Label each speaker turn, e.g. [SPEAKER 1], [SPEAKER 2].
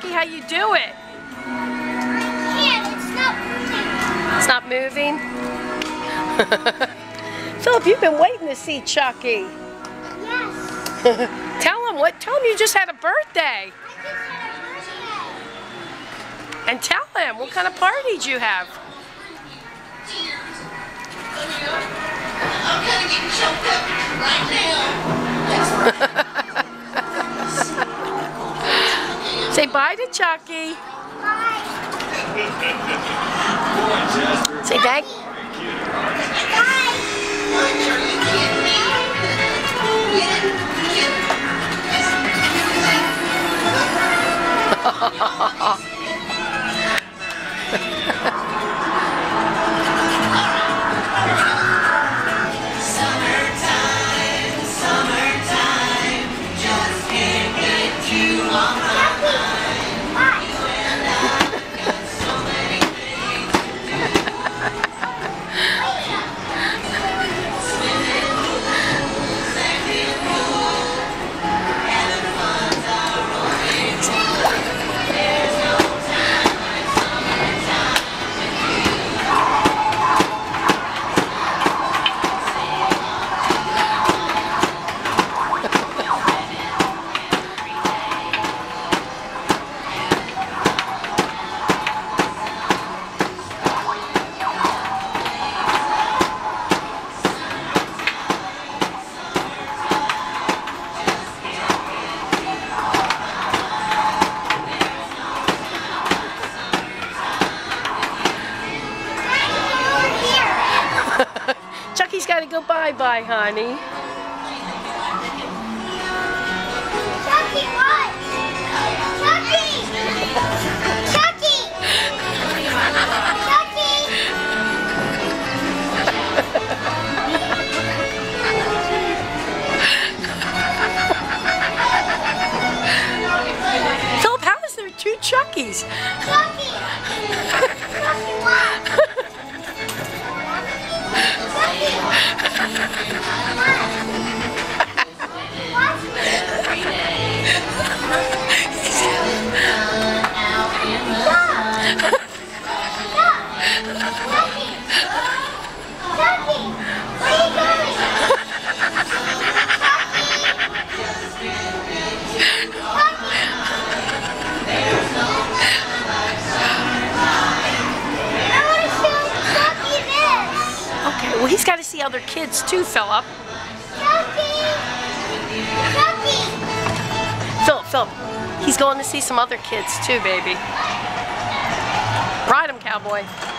[SPEAKER 1] Chucky how you do it.
[SPEAKER 2] Yeah, it's not moving.
[SPEAKER 1] It's not moving? Philip, you've been waiting to see Chucky.
[SPEAKER 2] Yes.
[SPEAKER 1] Tell him you just had a birthday.
[SPEAKER 2] I just had a birthday.
[SPEAKER 1] And tell him what kind of party did you have?
[SPEAKER 3] I'm gonna get choked up right now.
[SPEAKER 1] Say bye to Chucky.
[SPEAKER 2] Bye.
[SPEAKER 1] Say thank.
[SPEAKER 2] Bye.
[SPEAKER 3] Are you kidding me? Summertime, summertime, just can't get you on my mind. You and I got so many things to do. Swimming pools, acting cool, having fun's our only rule. There's no time like summertime with you.
[SPEAKER 1] Chucky's got to go bye-bye, honey.
[SPEAKER 2] Chucky, what? Chucky! Chucky!
[SPEAKER 1] Philip, how is there two Chuckies?
[SPEAKER 2] Chucky! Chucky, what?
[SPEAKER 1] Okay, well he's got to see other kids too, Philip. Philip, he's going to see some other kids too, baby. Ride him, cowboy.